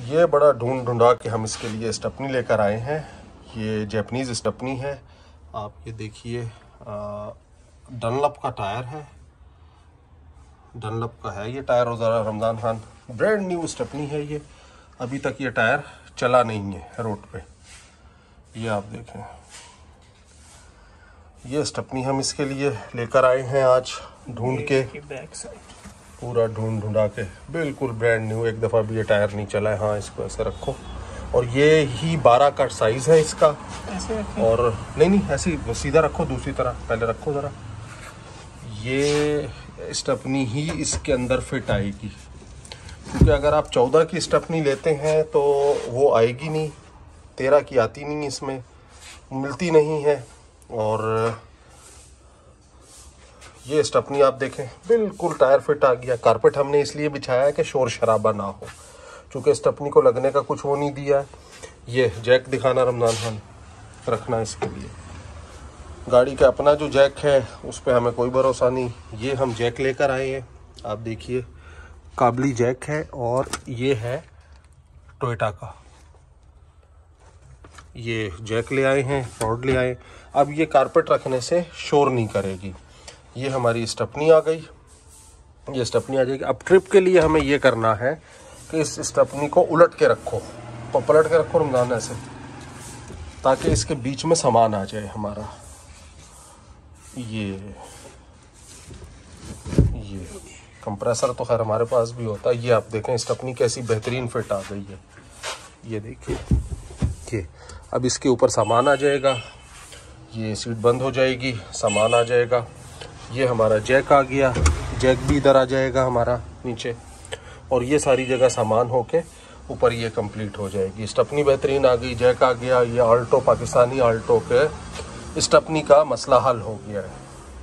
ये बड़ा ढूंढा के हम इसके लिए स्टेपनी लेकर आए हैं। ये जैपनीज़ स्टेपनी है। आप ये देखिए, डनलप का टायर है, डनलप का है ये टायर। और Ramzan Khan brand new stepney है ये। अभी तक ये टायर चला नहीं है रोड पे। ये आप देखें, ये स्टेपनी हम इसके लिए लेकर आए हैं आज ढूंढ के, पूरा ढूंढा के, बिल्कुल ब्रांड न्यू। एक दफ़ा भी ये टायर नहीं चला है। हाँ, इसको ऐसे रखो। और ये ही 12 का साइज़ है इसका। और नहीं ऐसे ही सीधा रखो, दूसरी तरह पहले रखो ज़रा। ये स्टेपनी ही इसके अंदर फिट आएगी, क्योंकि अगर आप 14 की स्टेपनी लेते हैं तो वो आएगी नहीं, 13 की आती नहीं, इसमें मिलती नहीं है। और ये स्टेपनी आप देखें, बिल्कुल टायर फिट आ गया। कारपेट हमने इसलिए बिछाया है कि शोर शराबा ना हो, क्योंकि स्टेपनी को लगने का कुछ वो नहीं दिया है। ये जैक दिखाना रमज़ान खान, रखना इसके लिए। गाड़ी का अपना जो जैक है उस पर हमें कोई भरोसा नहीं। ये हम जैक लेकर आए हैं, आप देखिए, काबली जैक है। और ये है टोयोटा का, ये जैक ले आए हैं, रॉड ले आए। अब ये कारपेट रखने से शोर नहीं करेगी। ये हमारी स्टेपनी आ गई, ये स्टेपनी आ जाएगी। अब ट्रिप के लिए हमें ये करना है कि इस स्टेपनी को उलट के रखो, पलट के रखो रमज़ान ऐसे, ताकि इसके बीच में सामान आ जाए हमारा। ये कंप्रेसर तो खैर हमारे पास भी होता है। ये आप देखें स्टेपनी कैसी बेहतरीन फिट आ गई है। ये देखिए, ये अब इसके ऊपर सामान आ जाएगा, ये सीट बंद हो जाएगी, सामान आ जाएगा। ये हमारा जैक आ गया, जैक भी इधर आ जाएगा हमारा नीचे। और ये सारी जगह सामान होके ऊपर ये कंप्लीट हो जाएगी। स्टेपनी बेहतरीन आ गई, जैक आ गया। ये आल्टो, पाकिस्तानी आल्टो के स्टेपनी का मसला हल हो गया है।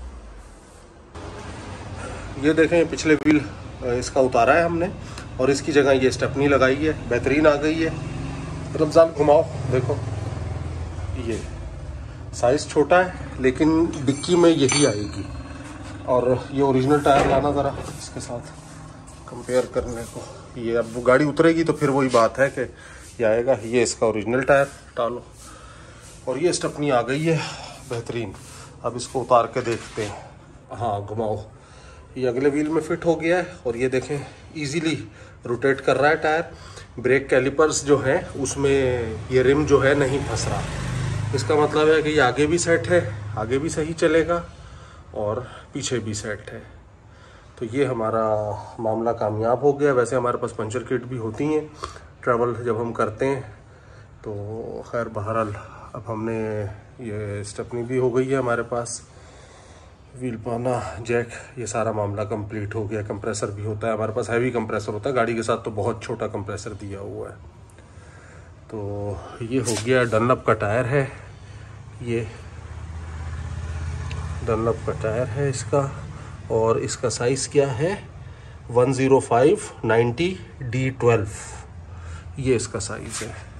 ये देखें, पिछले व्हील इसका उतारा है हमने और इसकी जगह ये स्टेपनी लगाई है, बेहतरीन आ गई है। रमज़ान घुमाओ, देखो, ये साइज़ छोटा है लेकिन डिक्की में यही आएगी। और ये ओरिजिनल टायर लाना ज़रा इसके साथ कंपेयर करने को। ये अब वो गाड़ी उतरेगी तो फिर वही बात है कि ये आएगा। ये इसका ओरिजिनल टायर डालो। और ये स्टेपनी आ गई है बेहतरीन। अब इसको उतार के देखते हैं। हाँ, घुमाओ। ये अगले व्हील में फिट हो गया है। और ये देखें, इजीली रोटेट कर रहा है टायर। ब्रेक कैलिपर्स जो हैं उसमें ये रिम जो है नहीं फंस रहा। इसका मतलब है कि ये आगे भी सेट है, आगे भी सही चलेगा और पीछे भी सेट है। तो ये हमारा मामला कामयाब हो गया। वैसे हमारे पास पंचर किट भी होती हैं ट्रैवल जब हम करते हैं, तो खैर बहरहाल अब हमने ये स्टेपनी भी हो गई है हमारे पास, व्हील पाना, जैक, ये सारा मामला कंप्लीट हो गया। कंप्रेसर भी होता है हमारे पास, हैवी कंप्रेसर होता है गाड़ी के साथ, तो बहुत छोटा कंप्रेसर दिया हुआ है। तो ये हो गया। डनलप का टायर है, ये डनलप का टायर है इसका। और इसका साइज़ क्या है, 105/90 D12, ये इसका साइज़ है।